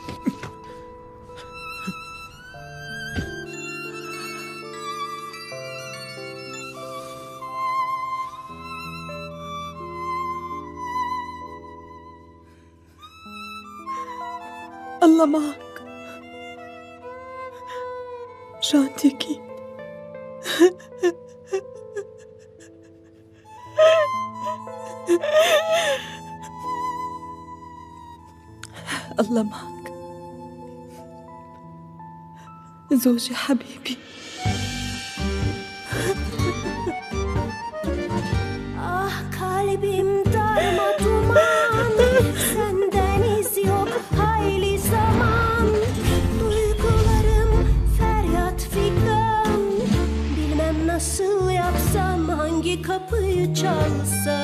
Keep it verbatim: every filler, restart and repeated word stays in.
الله معك. شانتي أكيد. الله معك زوجي حبيبي. Ah kalbim darma duman, senden iz yok hayli zaman. Duygularım feryat figan, bilmem nasıl yapsam, hangi kapıyı çalsam.